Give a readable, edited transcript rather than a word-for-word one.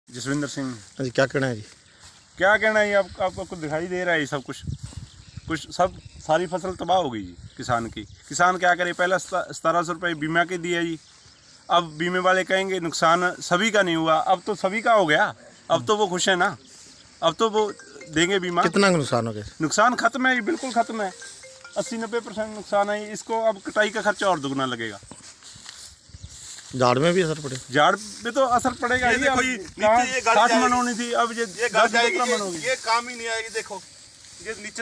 जसविंदर सिंह। हाँ जी, क्या कहना है जी? क्या कहना है, आपको दिखाई दे रहा है सब कुछ सब सारी फसल तबाह हो गई जी किसान की। किसान क्या करे, पहले 1700 रुपये बीमा के दिया जी। अब बीमे वाले कहेंगे नुकसान सभी का नहीं हुआ, अब तो सभी का हो गया, अब तो वो खुश है ना, अब तो वो देंगे बीमा। कितना नुकसान हो गया? नुकसान खत्म है, बिल्कुल खत्म है, 80-90% नुकसान है। इसको अब कटाई का खर्चा और दुगना लगेगा। झाड़ में भी असर पड़ेगा? झाड़ पे तो असर पड़ेगा। ये देखो, ये नीचे ये 60 मन होनी थी, अब ये 10-15 मन होगी। ये काम ही नहीं आएगी। देखो ये नीचे